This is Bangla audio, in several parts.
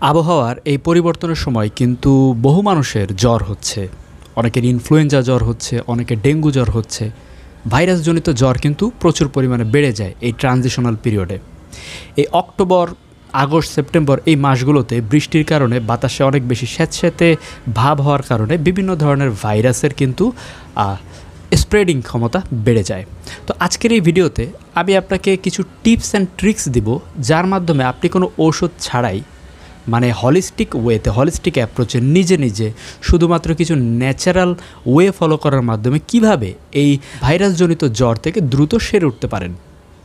আবহাওয়ার এই পরিবর্তনের সময় কিন্তু বহু মানুষের জ্বর হচ্ছে, অনেকের ইনফ্লুয়েঞ্জা জ্বর হচ্ছে, অনেকের ডেঙ্গু জ্বর হচ্ছে। ভাইরাসজনিত জ্বর কিন্তু প্রচুর পরিমাণে বেড়ে যায় এই ট্রানজিশনাল পিরিয়ডে। এই অক্টোবর, আগস্ট, সেপ্টেম্বর এই মাসগুলোতে বৃষ্টির কারণে বাতাসে অনেক বেশি স্যাঁতস্যাঁতে ভাব হওয়ার কারণে বিভিন্ন ধরনের ভাইরাসের কিন্তু স্প্রেডিং ক্ষমতা বেড়ে যায়। তো আজকের এই ভিডিওতে আমি আপনাকে কিছু টিপস অ্যান্ড ট্রিক্স দিব, যার মাধ্যমে আপনি কোনো ঔষধ ছাড়াই, মানে হলিস্টিক অ্যাপ্রোচে নিজে নিজে শুধুমাত্র কিছু ন্যাচারাল ওয়ে ফলো করার মাধ্যমে কিভাবে এই ভাইরাসজনিত জ্বর থেকে দ্রুত সেরে উঠতে পারেন।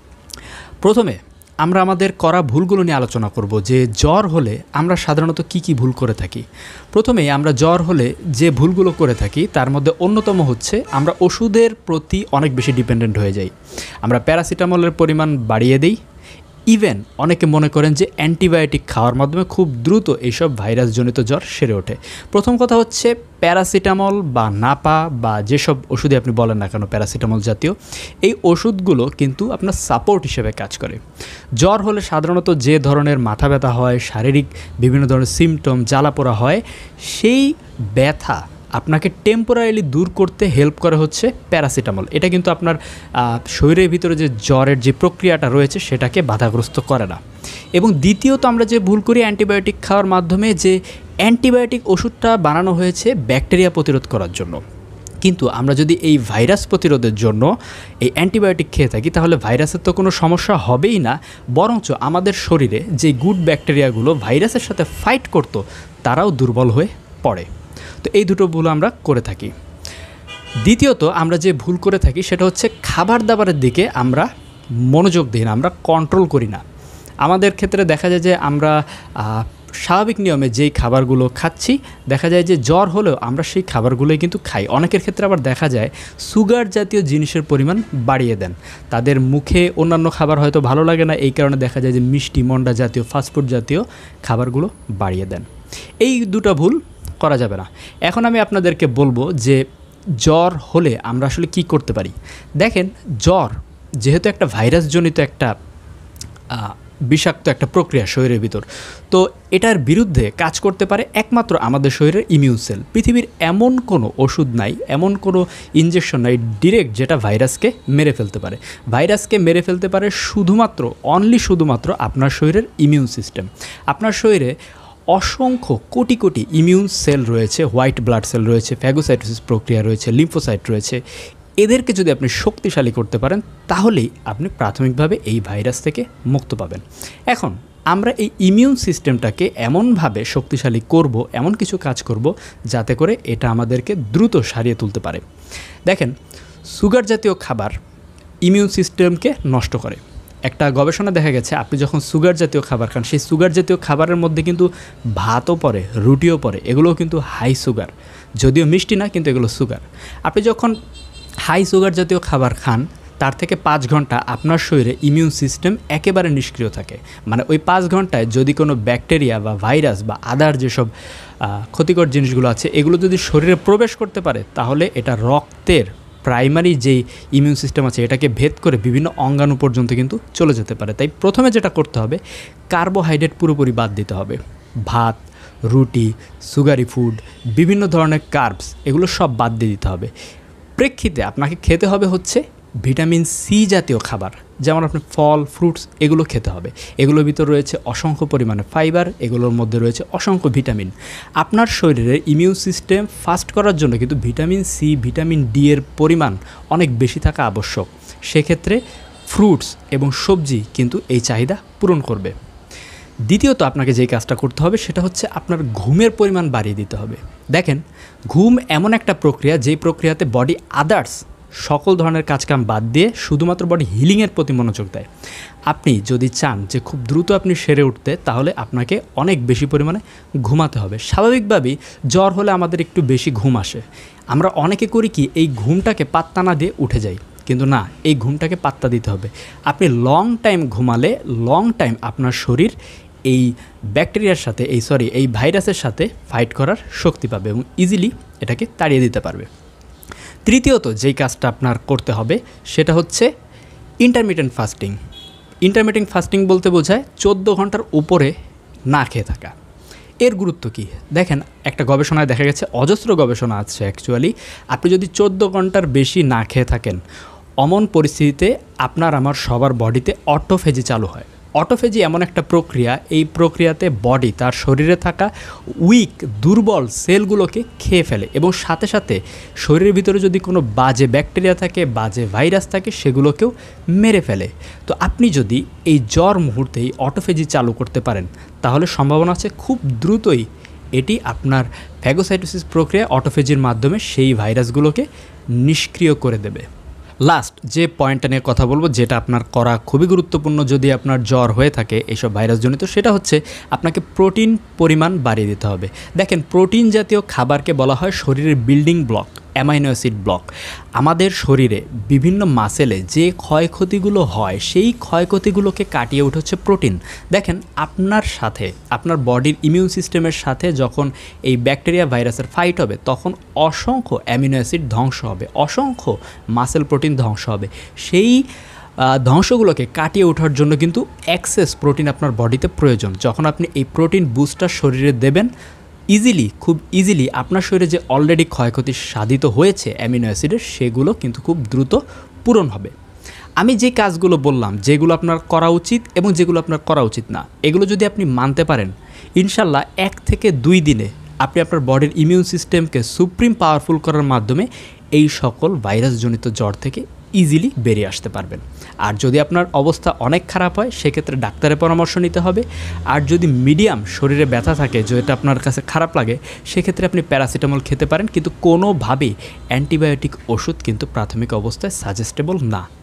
প্রথমে আমরা আমাদের করা ভুলগুলো নিয়ে আলোচনা করব যে জ্বর হলে আমরা সাধারণত কি ভুল করে থাকি। প্রথমেই আমরা জ্বর হলে যে ভুলগুলো করে থাকি তার মধ্যে অন্যতম হচ্ছে আমরা ওষুধের প্রতি অনেক বেশি ডিপেন্ডেন্ট হয়ে যাই। আমরা প্যারাসিটামলের পরিমাণ বাড়িয়ে দিই। ইভেন অনেকে মনে করেন যে অ্যান্টিবায়োটিক খাওয়ার মাধ্যমে খুব দ্রুত এইসব ভাইরাসজনিত জ্বর সেরে ওঠে। প্রথম কথা হচ্ছে প্যারাসিটামল বা নাপা বা যেসব ওষুধে আপনি বলেন না কেন প্যারাসিটামল জাতীয়, এই ওষুধগুলো কিন্তু আপনার সাপোর্ট হিসেবে কাজ করে। জ্বর হলে সাধারণত যে ধরনের মাথা ব্যথা হয়, শারীরিক বিভিন্ন ধরনের সিমটম, জ্বালাপোড়া হয়, সেই ব্যথা আপনাকে টেম্পোরারিলি দূর করতে হেল্প করে হচ্ছে প্যারাসিটামল। এটা কিন্তু আপনার শরীরের ভিতরে যে জ্বরের যে প্রক্রিয়াটা রয়েছে সেটাকে বাধাগ্রস্ত করে না। এবং দ্বিতীয়ত আমরা যে ভুল করি অ্যান্টিবায়োটিক খাওয়ার মাধ্যমে, যে অ্যান্টিবায়োটিক ওষুধটা বানানো হয়েছে ব্যাকটেরিয়া প্রতিরোধ করার জন্য, কিন্তু আমরা যদি এই ভাইরাস প্রতিরোধের জন্য এই অ্যান্টিবায়োটিক খেয়ে থাকি তাহলে ভাইরাসের তো কোনো সমস্যা হবেই না, বরঞ্চ আমাদের শরীরে যে গুড ব্যাকটেরিয়াগুলো ভাইরাসের সাথে ফাইট করতো তারাও দুর্বল হয়ে পড়ে। তো এই দুটো ভুল আমরা করে থাকি। দ্বিতীয়ত আমরা যে ভুল করে থাকি সেটা হচ্ছে খাবার দাবারের দিকে আমরা মনোযোগ দিই না, আমরা কন্ট্রোল করি না। আমাদের ক্ষেত্রে দেখা যায় যে আমরা স্বাভাবিক নিয়মে যেই খাবারগুলো খাচ্ছি, দেখা যায় যে জ্বর হলেও আমরা সেই খাবারগুলোই কিন্তু খাই। অনেকের ক্ষেত্রে আবার দেখা যায় সুগার জাতীয় জিনিসের পরিমাণ বাড়িয়ে দেন। তাদের মুখে অন্যান্য খাবার হয়তো ভালো লাগে না, এই কারণে দেখা যায় যে মিষ্টি, মন্ডা জাতীয়, ফাস্টফুড জাতীয় খাবারগুলো বাড়িয়ে দেন। এই দুটো ভুল করা যাবে না। এখন আমি আপনাদেরকে বলবো যে জ্বর হলে আমরা আসলে কি করতে পারি। দেখেন, জ্বর যেহেতু একটা ভাইরাসজনিত একটা বিষাক্ত একটা প্রক্রিয়া শরীরের ভিতর, তো এটার বিরুদ্ধে কাজ করতে পারে একমাত্র আমাদের শরীরের ইমিউন সেল। পৃথিবীর এমন কোনো ওষুধ নাই, এমন কোনো ইনজেকশন নাই ডিরেক্ট যেটা ভাইরাসকে মেরে ফেলতে পারে। ভাইরাসকে মেরে ফেলতে পারে শুধুমাত্র আপনার শরীরের ইমিউন সিস্টেম। আপনার শরীরে অসংখ্য কোটি কোটি ইমিউন সেল রয়েছে, হোয়াইট ব্লাড সেল রয়েছে, ফ্যাগোসাইটোসিস প্রক্রিয়া রয়েছে, লিম্ফোসাইট রয়েছে। এদেরকে যদি আপনি শক্তিশালী করতে পারেন তাহলেই আপনি প্রাথমিকভাবে এই ভাইরাস থেকে মুক্ত পাবেন। এখন আমরা এই ইমিউন সিস্টেমটাকে এমনভাবে শক্তিশালী করব, এমন কিছু কাজ করব যাতে করে এটা আমাদেরকে দ্রুত সারিয়ে তুলতে পারে। দেখেন, সুগার জাতীয় খাবার ইমিউন সিস্টেমকে নষ্ট করে। একটা গবেষণা দেখা গেছে আপনি যখন সুগার জাতীয় খাবার খান, সেই সুগার জাতীয় খাবারের মধ্যে কিন্তু ভাতও পড়ে, রুটিও পড়ে, এগুলোও কিন্তু হাই সুগার, যদিও মিষ্টি না, কিন্তু এগুলো সুগার। আপনি যখন হাই সুগার জাতীয় খাবার খান তার থেকে 5 ঘন্টা আপনার শরীরে ইমিউন সিস্টেম একেবারে নিষ্ক্রিয় থাকে। মানে ওই 5 ঘন্টায় যদি কোনো ব্যাকটেরিয়া বা ভাইরাস বা আদার যেসব ক্ষতিকর জিনিসগুলো আছে এগুলো যদি শরীরে প্রবেশ করতে পারে তাহলে এটা রক্তের প্রাইমারি যেই ইমিউন সিস্টেম আছে এটাকে ভেদ করে বিভিন্ন অঙ্গাণু পর্যন্ত কিন্তু চলে যেতে পারে। তাই প্রথমে যেটা করতে হবে, কার্বোহাইড্রেট পুরোপুরি বাদ দিতে হবে। ভাত, রুটি, সুগারি ফুড, বিভিন্ন ধরনের কার্বস, এগুলো সব বাদ দিয়ে দিতে হবে। প্রেক্ষিতে আপনাকে খেতে হবে হচ্ছে ভিটামিন সি জাতীয় খাবার, যেমন আপনি ফল, ফ্রুটস, এগুলো খেতে হবে। এগুলোর ভিতর রয়েছে অসংখ্য পরিমাণে ফাইবার, এগুলোর মধ্যে রয়েছে অসংখ্য ভিটামিন। আপনার শরীরের ইমিউন সিস্টেম ফাস্ট করার জন্য কিন্তু ভিটামিন সি, ভিটামিন ডি এর পরিমাণ অনেক বেশি থাকা আবশ্যক। সেক্ষেত্রে ফ্রুটস এবং সবজি কিন্তু এই চাহিদা পূরণ করবে। দ্বিতীয়ত আপনাকে যেই কাজটা করতে হবে সেটা হচ্ছে আপনার ঘুমের পরিমাণ বাড়িয়ে দিতে হবে। দেখেন, ঘুম এমন একটা প্রক্রিয়া যেই প্রক্রিয়াতে বডি আদার্স সকল ধরনের কাজকাম বাদ দিয়ে শুধুমাত্র বডি হিলিংয়ের প্রতি মনোযোগ দেয়। আপনি যদি চান যে খুব দ্রুত আপনি সেরে উঠতে, তাহলে আপনাকে অনেক বেশি পরিমাণে ঘুমাতে হবে। স্বাভাবিকভাবেই জ্বর হলে আমাদের একটু বেশি ঘুম আসে। আমরা অনেকে করি কি, এই ঘুমটাকে পাত্তা না দিয়ে উঠে যাই, কিন্তু না, এই ঘুমটাকে পাত্তা দিতে হবে। আপনি লং টাইম ঘুমালে লং টাইম আপনার শরীর এই ব্যাকটেরিয়ার সাথে এই ভাইরাসের সাথে ফাইট করার শক্তি পাবে এবং ইজিলি এটাকে তাড়িয়ে দিতে পারবে। তৃতীয়ত যেই কাজটা আপনার করতে হবে সেটা হচ্ছে ইন্টারমিটেন্ট ফাস্টিং। ইন্টারমিটেন্ট ফাস্টিং বলতে বোঝায় 14 ঘন্টার উপরে না খেয়ে থাকা। এর গুরুত্ব কী দেখেন, একটা গবেষণায় দেখা গেছে, অজস্র গবেষণা আছে অ্যাকচুয়ালি, আপনি যদি 14 ঘন্টার বেশি না খেয়ে থাকেন, অমন পরিস্থিতিতে আপনার আমার সবার বডিতে অটোফেজি চালু হয়। অটোফেজি এমন একটা প্রক্রিয়া, এই প্রক্রিয়াতে বডি তার শরীরে থাকা উইক দুর্বল সেলগুলোকে খেয়ে ফেলে এবং সাথে সাথে শরীরের ভিতরে যদি কোনো বাজে ব্যাকটেরিয়া থাকে, বাজে ভাইরাস থাকে, সেগুলোকেও মেরে ফেলে। তো আপনি যদি এই জ্বর মুহূর্তেই অটোফেজি চালু করতে পারেন, তাহলে সম্ভাবনা আছে খুব দ্রুতই এটি আপনার ফ্যাগোসাইটোসিস প্রক্রিয়া অটোফেজির মাধ্যমে সেই ভাইরাসগুলোকে নিষ্ক্রিয় করে দেবে। লাস্ট যে পয়েন্টটা নিয়ে কথা বলবো, যেটা আপনার করা খুবই গুরুত্বপূর্ণ যদি আপনার জ্বর হয়ে থাকে এইসব ভাইরাসজনিত, সেটা হচ্ছে আপনাকে প্রোটিন পরিমাণ বাড়িয়ে দিতে হবে। দেখেন, প্রোটিন জাতীয় খাবারকে বলা হয় শরীরের building block, amino acid block. আমাদের শরীরে বিভিন্ন মাসেলে যে ক্ষয়ক্ষতিগুলো হয়, সেই ক্ষয়ক্ষতিগুলোকে কাটিয়ে উঠে হচ্ছে প্রোটিন। দেখেন, আপনার সাথে আপনার বডির ইমিউন সিস্টেমের সাথে যখন এই ব্যাকটেরিয়া ভাইরাসের ফাইট হবে, তখন অসংখ্য অ্যামিনো অ্যাসিড ধ্বংস হবে, অসংখ্য মাসেল প্রোটিন ধ্বংস হবে। সেই ধ্বংসগুলোকে কাটিয়ে ওঠার জন্য কিন্তু এক্সেস প্রোটিন আপনার বডিতে প্রয়োজন। যখন আপনি এই প্রোটিন বুস্টার শরীরে দেবেন, খুব ইজিলি আপনার শরীরে যে অলরেডি ক্ষয়ক্ষতি সাধিত হয়েছে অ্যামিনো অ্যাসিডের, সেগুলো কিন্তু খুব দ্রুত পূরণ হবে। আমি যে কাজগুলো বললাম, যেগুলো আপনার করা উচিত এবং যেগুলো আপনার করা উচিত না, এগুলো যদি আপনি মানতে পারেন, ইনশাল্লাহ 1 থেকে 2 দিনে আপনি আপনার বডির ইমিউন সিস্টেমকে সুপ্রিম পাওয়ারফুল করার মাধ্যমে এই সকল ভাইরাসজনিত জ্বর থেকে ইজিলি বেরিয়ে আসতে পারবেন। আর যদি আপনার অবস্থা অনেক খারাপ হয়, সেক্ষেত্রে ডাক্তারের পরামর্শ নিতে হবে। আর যদি মিডিয়াম শরীরে ব্যথা থাকে, যেটা আপনার কাছে খারাপ লাগে, সেক্ষেত্রে আপনি প্যারাসিটামল খেতে পারেন, কিন্তু কোনোভাবেই অ্যান্টিবায়োটিক ওষুধ কিন্তু প্রাথমিক অবস্থায় সাজেস্টেবল না।